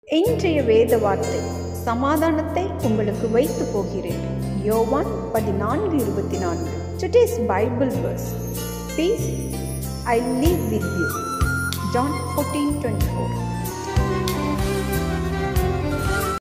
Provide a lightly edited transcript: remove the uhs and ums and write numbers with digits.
இன்றைய வேத வார்த்தை, சமாதானத்தை உங்களுக்கு வைத்து போகிறேன். யோவான் 14:24. Today's Bible verse, peace I leave with you. John 14:24.